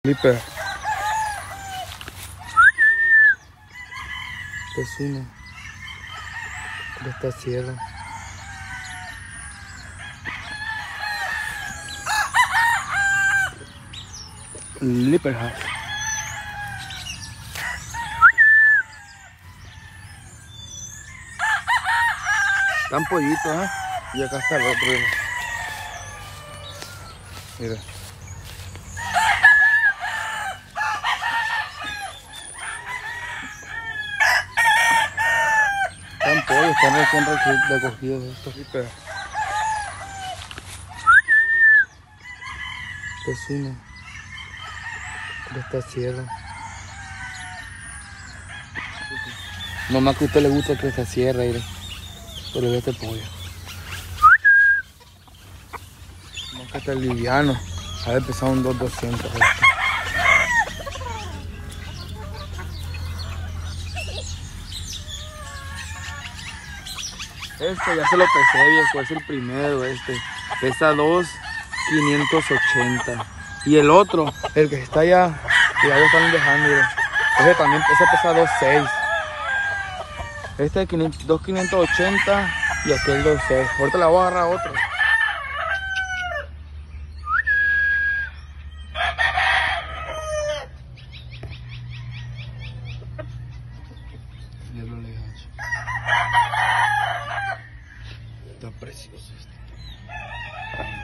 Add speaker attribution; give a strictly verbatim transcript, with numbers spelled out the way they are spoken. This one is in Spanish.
Speaker 1: Flipper. Este es uno de esta sierra. Flipper House. Están pollitos, ¿eh? Y acá está el otro. Mira. Están pollos, están recién recogidos estos. Flipper. Este es uno de esta sierra. Nomás que a usted le gusta que esta sierra, mire. Pero ve este pollo. Como que está liviano. Ha de pesar un dos doscientos. Este. este ya se lo pesé, viejo. Es el primero este. Pesa dos quinientos ochenta. Y el otro, el que está allá, ya lo están dejando, mire. Ese también, ese pesa dos seis. Este es dos quinientos ochenta y aquel dos seis. Ahorita le voy a agarrar otro. Ya lo legancho. Está precioso este.